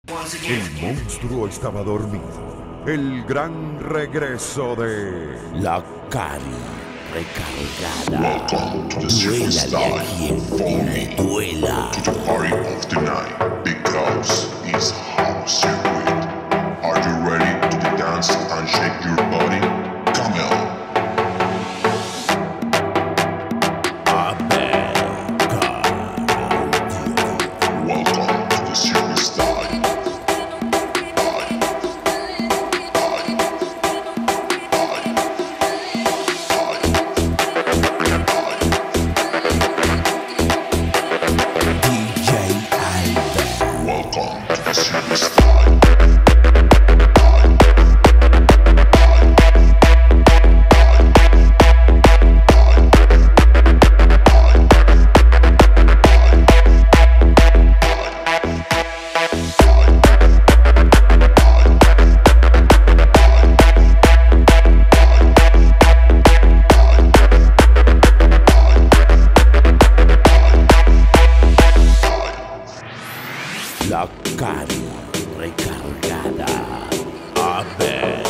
El monstruo estaba dormido. El gran regreso de La Cari recargada. Welcome to the secret Duélale a style. quien Follow me te duela. to the party of the night because it's house circuit. Are you ready to the dance and shake your body? Come on. Welcome to the secret style. DJ Alba. Welcome to the secret style. La Cari recargada. A ver.